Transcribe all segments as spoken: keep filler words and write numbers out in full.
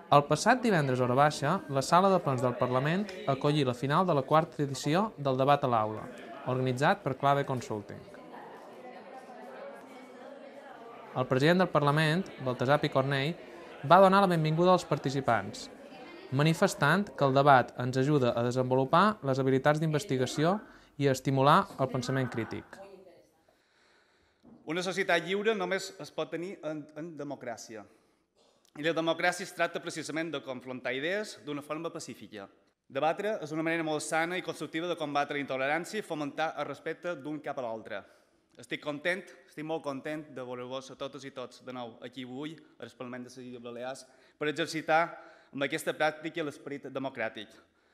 El passat divendres hora baixa, la sala de plens del Parlament acollí la final de la quarta edició del debat a l'aula, organitzat per Clave Consulting. El president del Parlament, Baltasar Picornell, va donar la benvinguda als participants, manifestant que el debat ens ajuda a desenvolupar les habilitats d'investigació i a estimular el pensament crític. Una societat lliure només es pot tenir en, en democràcia. I la democràcia es tracta precisament de confrontar idees d'una forma pacífica. Debatre és una manera molt sana i constructiva de combatre la intolerància i fomentar el respecte d'un cap a l'altre. Estic content, estic molt content de veure-vos a totes i tots de nou aquí avui, al Parlament de les Illes Balears, per exercitar amb aquesta pràctica l'esperit democràtic.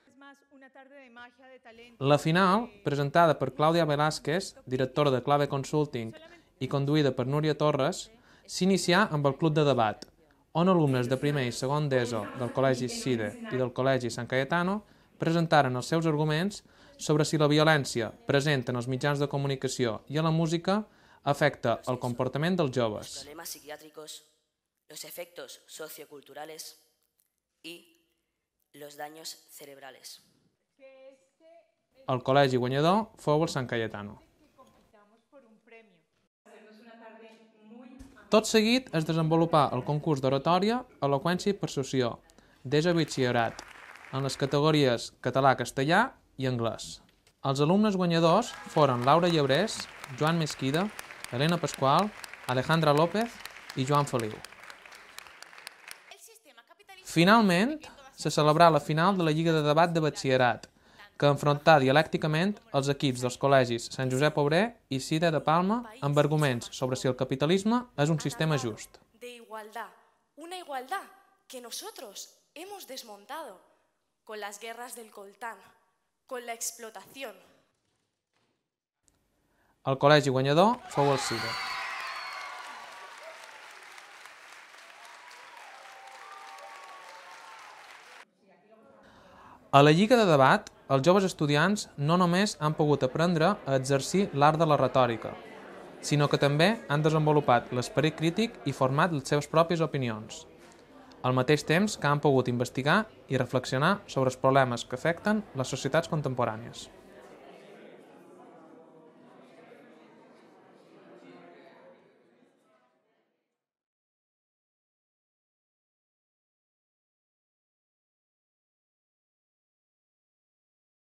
La final, presentada per Clàudia Velázquez, directora de Clave Consulting, i conduïda per Núria Torres, s'inicià amb el Club de Debat, on alumnes de primer i segon d'ESO del Col·legi CIDE i del Col·legi San Cayetano presentaren els seus arguments sobre si la violència present en els mitjans de comunicació i a la música afecta el comportament dels joves. Los problemas psiquiátricos, los efectos socioculturales y los daños cerebrales. El col·legi guanyador fou el San Cayetano. Tot seguit es desenvolupà el concurs d'oratòria, eloqüència i persuasió, d'ESO i batxillerat, en les categories català-castellà i anglès. Els alumnes guanyadors foren Laura Llebrés, Joan Mesquida, Helena Pasqual, Alejandra López i Joan Feliu. Finalment, se celebrà la final de la Lliga de Debat de Batxillerat, que enfrontà dialècticament els equips dels col·legis Sant Josep Obrer i CIDE de Palma amb arguments sobre si el capitalisme és un sistema just. De igualdad, una igualdad que nosotros hemos desmontado con las guerras del coltán, con la explotación. El col·legi guanyador fou el CIDE. A la Lliga de Debat, els joves estudiants no només han pogut aprendre a exercir l'art de la retòrica, sinó que també han desenvolupat l'esperit crític i format les seves pròpies opinions, al mateix temps que han pogut investigar i reflexionar sobre els problemes que afecten les societats contemporànies.